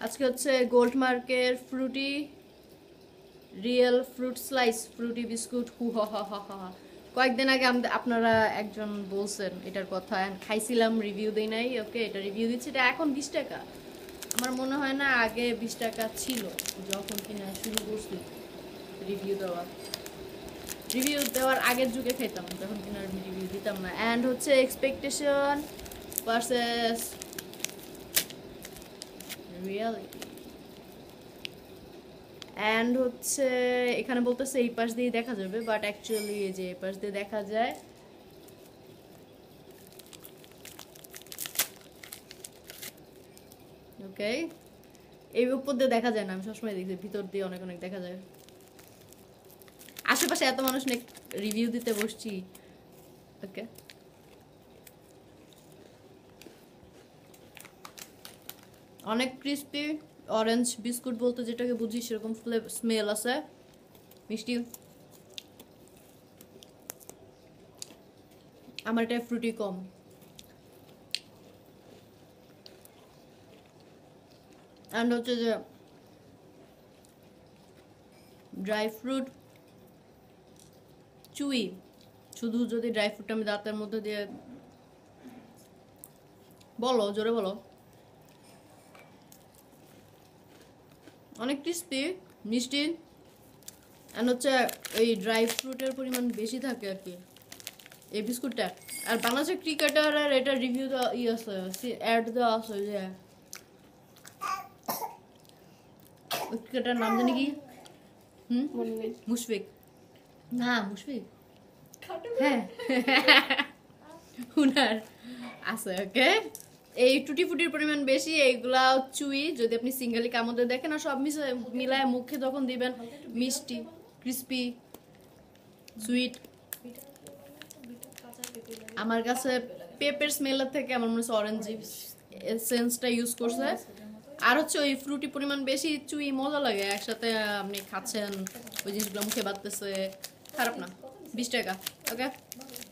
আজকে হচ্ছে গোল্ডমার্কের fruity real fruit slice fruity biscuit হু হ হ হ হ কয়েকদিন আগে আপনারা একজন বলছেন এটার কথা খাইছিলাম রিভিউ দেই নাই ওকে এটা রিভিউ দিচ্ছি এটা এখন 20 টাকা আমার মনে হয় না আগে 20 টাকা ছিল যখন কিনা শুরু করছি রিভিউ দেওয়ার আগের যুগে খেতাম যখন কিনা রিভিউ দিতাম না অ্যান্ড হচ্ছে এক্সপেকটেশন ভার্সেস রিয়ালিটি অ্যান্ড হচ্ছে এখানে বলতেছে এই পাশ দিয়ে দেখা যাবে বাট অ্যাকচুয়ালি এই যে এই পাশ দিয়ে দেখা যায় ওকে এই উপর দিয়ে দেখা যায় না আমি সবসময় দেখছি ভিতর দিয়ে অনেক অনেক দেখা যায় আশেপাশে এত মানুষ রিভিউ দিতে বসছি ওকে অনেক ক্রিস্পি অরেঞ্জ বিস্কুট বলতে যেটাকে বুঝি সেরকম স্মেল আছে মিষ্টি আমার এটা ফ্রুটি কম অ্যান্ড হচ্ছে যে ড্রাই ফ্রুট চুই শুধু যদি ড্রাই ফ্রুট আমি দাঁতের মধ্যে দিয়ে বলো জোরে বলো অনেক ক্রিস্পি মিষ্টি অ্যান্ড হচ্ছে এই ড্রাই ফ্রুটের পরিমাণ বেশি থাকে আর কি এই বিস্কুটটা আর বাংলাদেশের ক্রিকেটারের এটা রিভিউ দেওয়া আছে অ্যাড দেওয়া আছে যে ওই ক্রিকেটার নাম জানি কি মুশফিক না মুশফিক হ্যাঁ উনার আছে ওকে এই টুটি ফুটির পরিমাণ বেশি এইগুলা চুই যদি আপনি সিঙ্গেলি কামড়ে দেখেন আর সব মিলায় মুখে যখন দিবেন মিষ্টি ক্রিস্পি সুইট আমার কাছে পেপের স্মেলের থেকে আমার মনে হচ্ছে অরেঞ্জ এসেন্সটা ইউজ করছে আর হচ্ছে ওই ফ্রুটি পরিমাণ বেশি চুই মজা লাগে একসাথে আপনি খাচ্ছেন ওই জিনিসগুলো মুখে বাঁধতেছে খারাপ না 20 টাকা ওকে